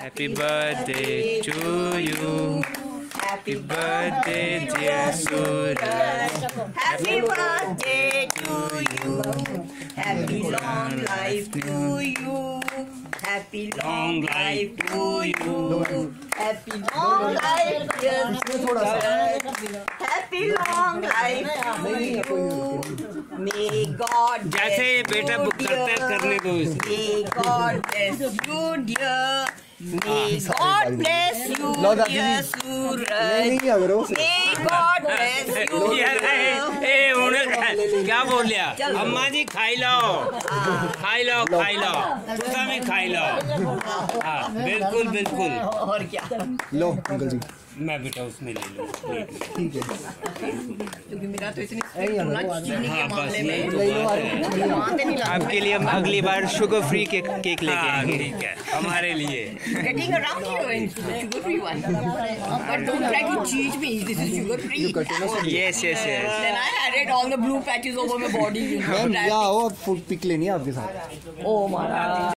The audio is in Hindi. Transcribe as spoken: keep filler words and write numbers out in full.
Happy birthday to you. Happy birthday, dear Suraj. Happy birthday to you. Happy long life to you. Happy long life to you. Happy long life, dear Suraj. Happy long life to you. May God bless जैसे बेटा बुक करते हैं करने दो इसको। May God bless you, dear. May God bless you, dear Suraj. May God bless you. यार ए ए उन्हें क्या बोल लिया? अम्मा जी खाई लो, खाई लो, खाई लो, तुसा भी खाई लो। हाँ बिल्कुल बिल्कुल। और क्या? लो अंकल जी, मैं बेटा उसमें ले लूँ। ठीक है, क्योंकि मेरा तो इतनी चीनी के मामले में आपके लिए हम अगली बार शुगर फ्री केक केक लेके आएंगे। ठीक है हमारे लिए। getting around heroin, sugar free one. But don't try to cheat me. This is sugar free. Yes yes yes. Then I had it all the blue patches over my body. You know, ma'am यहाँ आओ, फूड पिक लेनी है आपके साथ। oh my God.